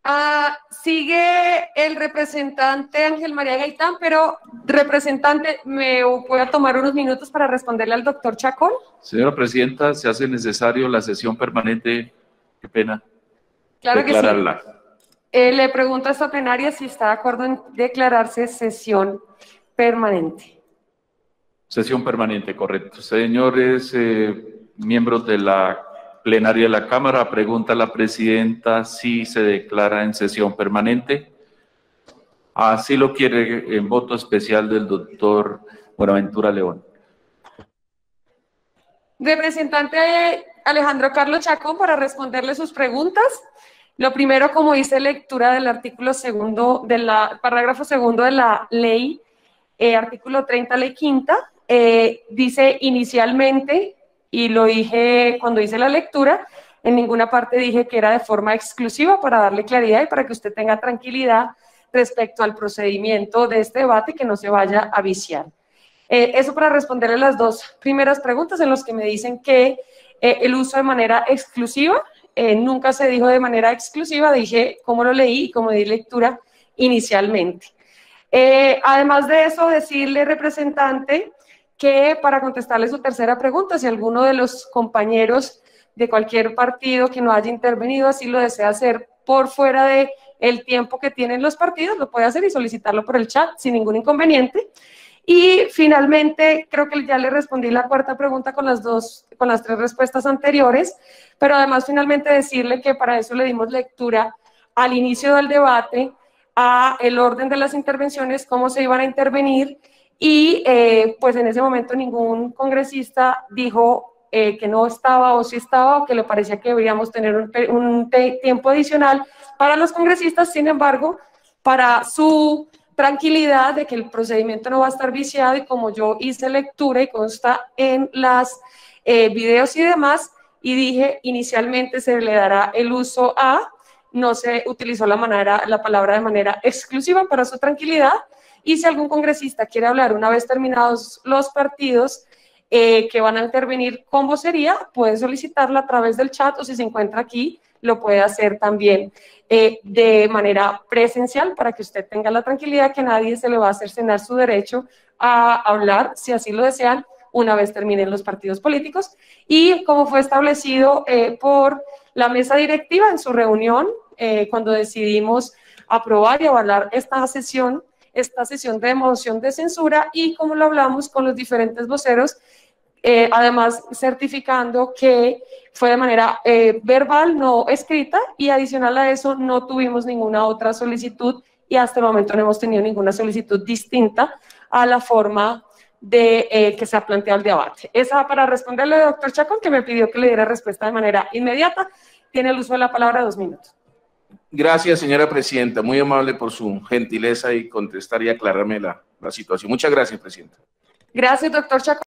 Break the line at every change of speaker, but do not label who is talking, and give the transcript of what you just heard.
Sigue el representante Ángel María Gaitán, pero representante, ¿me voy a tomar unos minutos para responderle al doctor Chacón?
Señora Presidenta, se hace necesario la sesión permanente. Qué pena
Claro que sí.
declararla.
Le pregunto a esta plenaria si está de acuerdo en declararse sesión permanente.
Sesión permanente, correcto. Señores miembros de la plenaria de la Cámara, pregunta a la Presidenta si se declara en sesión permanente. Así lo quiere en voto especial del doctor Buenaventura León.
Representante Alejandro Carlos Chacón, para responderle sus preguntas. Lo primero, como dice lectura del artículo segundo, parágrafo segundo de la ley, artículo 30, ley quinta, dice inicialmente, y lo dije cuando hice la lectura, en ninguna parte dije que era de forma exclusiva, para darle claridad y para que usted tenga tranquilidad respecto al procedimiento de este debate, que no se vaya a viciar. Eso para responderle las dos primeras preguntas en las que me dicen que el uso de manera exclusiva, nunca se dijo de manera exclusiva, dije cómo lo leí y cómo di lectura inicialmente. Además de eso, decirle, representante, que para contestarle su tercera pregunta, si alguno de los compañeros de cualquier partido que no haya intervenido así lo desea hacer por fuera del tiempo que tienen los partidos, lo puede hacer y solicitarlo por el chat sin ningún inconveniente. Y finalmente, creo que ya le respondí la cuarta pregunta con las tres respuestas anteriores, pero además finalmente decirle que para eso le dimos lectura al inicio del debate, a el orden de las intervenciones, cómo se iban a intervenir, y pues en ese momento ningún congresista dijo que no estaba o sí estaba, o que le parecía que deberíamos tener un tiempo adicional para los congresistas. Sin embargo, para su tranquilidad de que el procedimiento no va a estar viciado, y como yo hice lectura y consta en las videos y demás, y dije inicialmente se le dará el uso a, no se utilizó la palabra de manera exclusiva, para su tranquilidad. Y si algún congresista quiere hablar una vez terminados los partidos que van a intervenir con vocería, puede solicitarla a través del chat, o si se encuentra aquí, lo puede hacer también de manera presencial, para que usted tenga la tranquilidad que nadie se le va a cercenar su derecho a hablar, si así lo desean, una vez terminen los partidos políticos. Y como fue establecido por la mesa directiva en su reunión, cuando decidimos aprobar y avalar esta sesión de moción de censura, y como lo hablamos con los diferentes voceros, además certificando que fue de manera verbal, no escrita, y adicional a eso no tuvimos ninguna otra solicitud, y hasta el momento no hemos tenido ninguna solicitud distinta a la forma de que se ha planteado el debate. Esa para responderle al doctor Chacón, que me pidió que le diera respuesta de manera inmediata. Tiene el uso de la palabra 2 minutos.
Gracias, señora Presidenta. Muy amable por su gentileza y contestar y aclararme la situación. Muchas gracias, Presidenta.
Gracias, doctor Chacón.